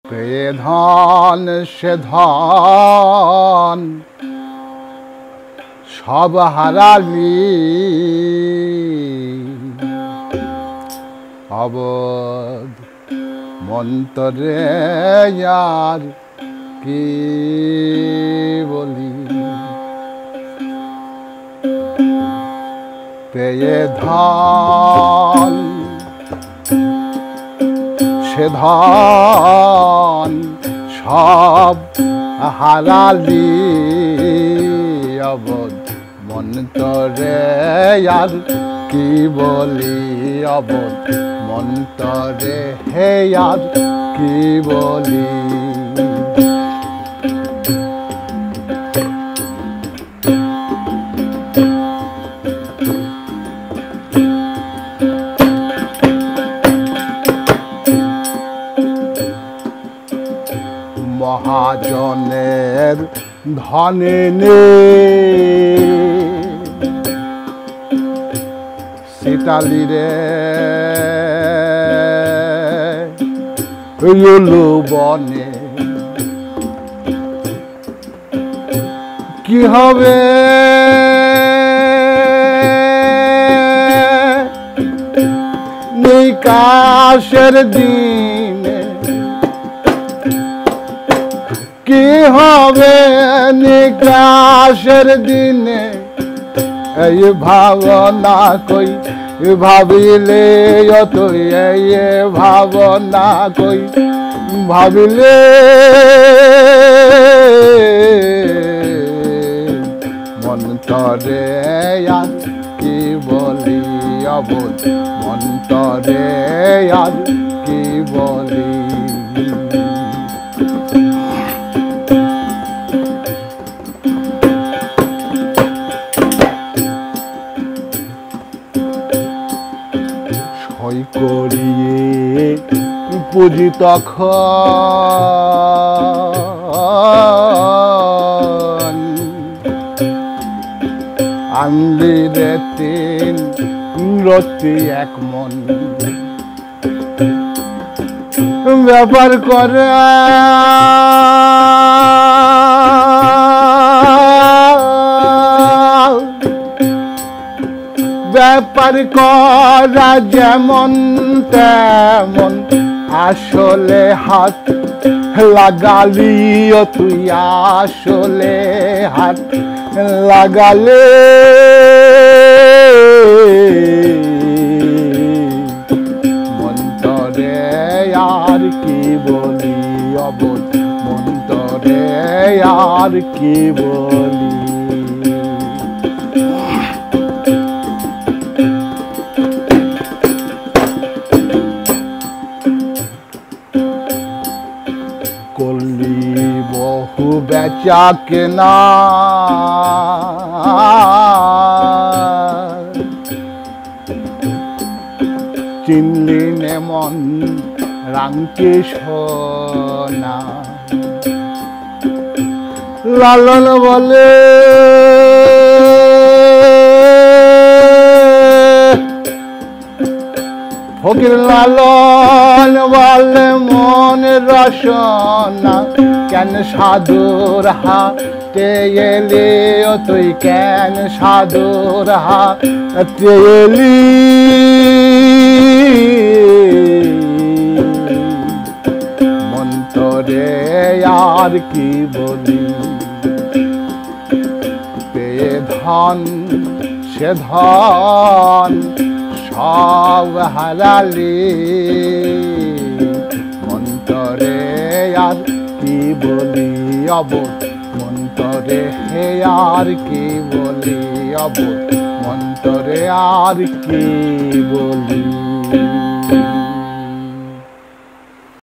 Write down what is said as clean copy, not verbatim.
পেয়ে ধন সে ধন সব হারালি, অবোধ মন্তরে আর কি বলি। পেয়ে ধন সে ধন সব হারালি, অবোধ মন্তরে আর কি বলি, অবোধ মন্তরে হে আর কি বলি। মহাজনের ধনে নেই সিতালি রে লুলু বনে, কি হবে নিকাশের দিনে, কি হবে নিকাশের দিনে। এই ভাবনা কই ভাবিলে তুই, এই ভাবনা কই ভাবিলে মন্তরে আর কি বলি, অবোধ মন্তরে আর কি বলি। সই করিয়ে পুঁজি তখন আনলি রে তিন রতি এক মন, ব্যাপার করে ব্যাপার করা যেমন তেমন, আসলে হাত লাগালি তুই, আসলে হাত লাগালে মন্তরে আর কি বলি, অবোধ মন্তরে আর কি বলি। করলি বহু বেচা কেনা, চিনলি নে মন রাঙকে সোনা। লালন বলে ফকির লালন বলে মন রসনা, কেন সাধুর হাতে এলি তুই, কেন সাধুর হাতে এলি। মন্তরে আর কি বলি। পেয়ে ধন সে ধন সব হারালি, মন্তরে আর কি বলি, অবোধ মন্তরে হে আর কি বলি, অবোধ মন্তরে আর কি বলি।